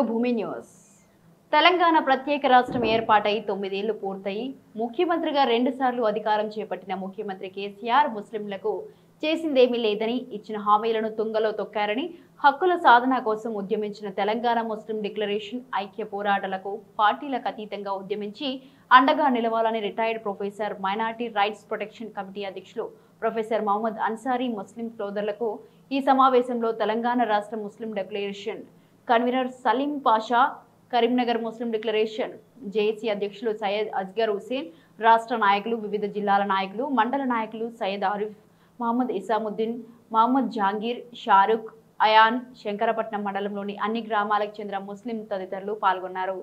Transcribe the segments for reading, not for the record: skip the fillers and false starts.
భూమి న్యూస్ తెలంగాణ ప్రత్యేక రాష్ట్రం ఏర్పాటై 9 ఏళ్లు పూర్తయి ముఖ్యమంత్రిగా 2 సార్లు అధికారం చేపట్టిన ముఖ్యమంత్రి కేసీఆర్ ముస్లింలకు చేసిందేమీ లేదని ఇచ్చిన హామీలను తుంగలో తొక్కారని హక్కుల సాధన కోసం ఉద్యమించిన తెలంగాణ ముస్లిం డిక్లరేషన్ ఐక్య పోరాటాలకు పార్టీలకు అతీతంగా ఉద్యమించి అండగా నిలవాలని retired professor minority rights protection committee అధ్యక్షులు ప్రొఫెసర్ మహమ్మద్ అన్సారీ ముస్లిం సోదరులకు ఈ సమావేశంలో తెలంగాణ రాష్ట్ర ముస్లిం డిక్లరేషన్ కన్వీనర్ సలీం పాషా, కరీంనగర్ ముస్లిం డిక్లరేషన్ జేఏసీ అధ్యక్షులు సయ్యద్ అస్గర్ హుసేన్, రాష్ట్ర నాయకులు, వివిధ జిల్లాల నాయకులు, మండల నాయకులు సయ్యద్ ఆరిఫ్, మహమ్మద్ ఇసాముద్దీన్, మహమ్మద్ జహాంగీర్, షారుఖ్, అయాన్, శంకరపట్నం మండలంలోని అన్ని గ్రామాలకు చెందిన ముస్లిం తదితరులు పాల్గొన్నారు.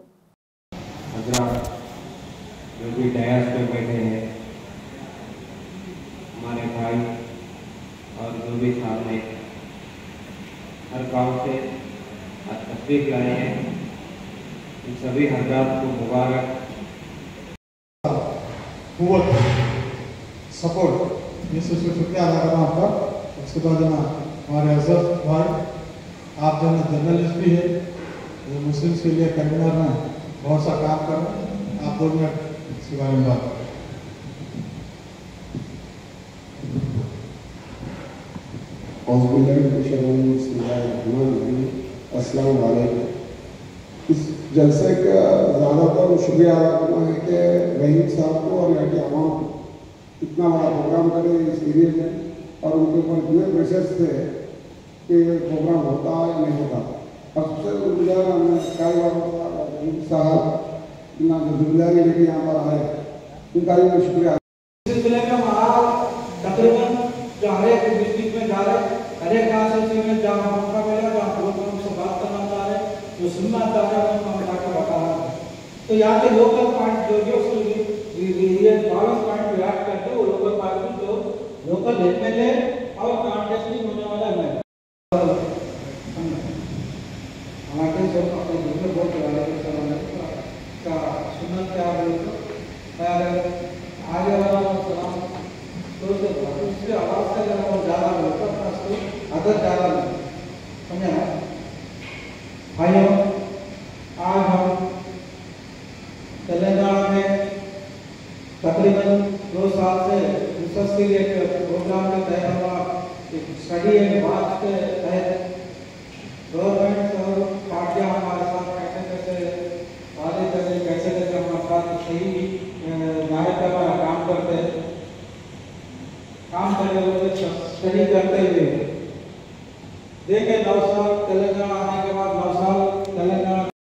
हर गांव से तस्वीर लाए हैं, इन सभी हजरात को मुबारक सपोर्ट ये शुक्रिया अदा करना आपका। उसके बाद ना हमारे अजहर भाई, आप जो है जर्नलिस्ट भी है, वो मुस्लिम्स के लिए कन्वीनर में बहुत सा काम कर रहे हैं। आप 2 मिनट इसके बारे में बात। अस्सलाम वालेकुम। इस जलसे का ज़्यादातर शुक्रिया अदा करना है कि रहीम साहब को और यहाँ की आवाम को इतना बड़ा प्रोग्राम करे इस एरिया में, और उनके ऊपर इतने प्रेशर्स थे कि प्रोग्राम होता या नहीं होता। और सबसे गुजारा हमने कई बार रहीम साहब इतना जिम्मेदारी लेके यहाँ पर आए, उनका भी मैं शुक्रिया। सिलसिले में हमारा तकरीबन जो हर एक डिस्ट्रिक्ट में जा रहे, हर एक कांस्टिट्यूंसी में जहाँ मौका मिला, जहाँ लोग हमसे बात करना चाह रहे, जो सुनना चाह रहे हैं, हम जाकर बता रहे हैं। तो यहाँ के लोकल पॉइंट जो है उसको ये 12 पॉइंट रिएक्ट करके वो लोकल पार्टी जो लोकल एमएलए और कॉन्टेस्टिंग होने वाला है हमारे सब अपने घर में बहुत वाले का सुनना चाह रहे हो आगे वाला सलाम तो उसके आवाज़ से अगर हम ज़्यादा होता है उसको अदर ज़्यादा नहीं समझा है भाइयों। आज हम तेलंगाना में तकरीबन 2 साल से रिसर्च के लिए प्रोग्राम के तहत हुआ एक स्टडी एंड बात के तहत गवर्नमेंट और पार्टियाँ हमारे साथ कैसे वादे करते कैसे हमारे साथ सही नायक का काम करते हुए स्टडी करते हुए देखे 9 साल तेलंगाना आने के बाद 9 साल